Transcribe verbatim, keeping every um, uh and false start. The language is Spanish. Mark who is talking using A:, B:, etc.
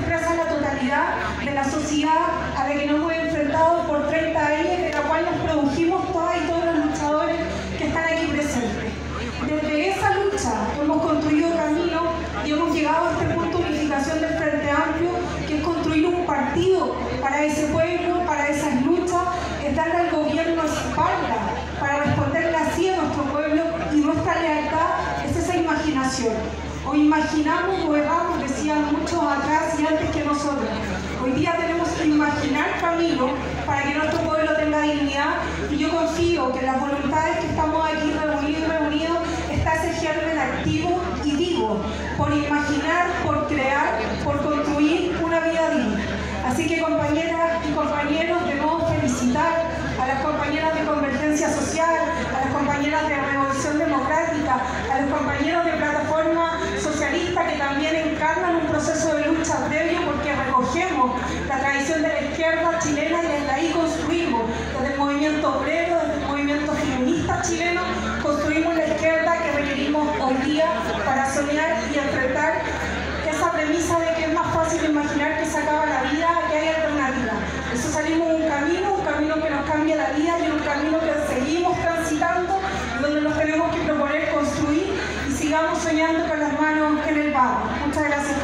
A: expresa la totalidad de la sociedad a la que nos hemos enfrentado por treinta años, de la cual nos produjimos todas y todos los luchadores que están aquí presentes. Desde esa lucha hemos construido camino y hemos llegado a este punto de unificación del Frente Amplio, que es construir un partido para ese pueblo, para esas luchas, es darle al gobierno espalda para responderle así a nuestro pueblo, y nuestra lealtad es esa imaginación. O imaginamos o erramos, decían muchos atrás y antes que nosotros. Hoy día tenemos que imaginar camino para que nuestro pueblo tenga dignidad, y yo confío que en las voluntades que estamos aquí reunidos y reunidos está ese germen activo y vivo, por imaginar, por crear, por construir una vida digna. Así que, compañeras y compañeros, debemos felicitar a las compañeras de Convergencia Social, a las compañeras de Revolución Democrática, a los compañeros de Plataforma Socialista, que también encarnan un proceso de lucha previo, porque recogemos la tradición de la izquierda chilena y desde ahí construimos, desde el movimiento obrero, desde el movimiento feminista chileno, construimos la izquierda que requerimos hoy día para soñar y enfrentar esa premisa de que es más fácil imaginar que se acaba la vida, que hay alternativa. Eso salimos un camino, un camino que nos cambia la vida y un camino que seguimos transitando, donde nos tenemos que proponer construir y sigamos soñando con las manos en el barro. Muchas gracias.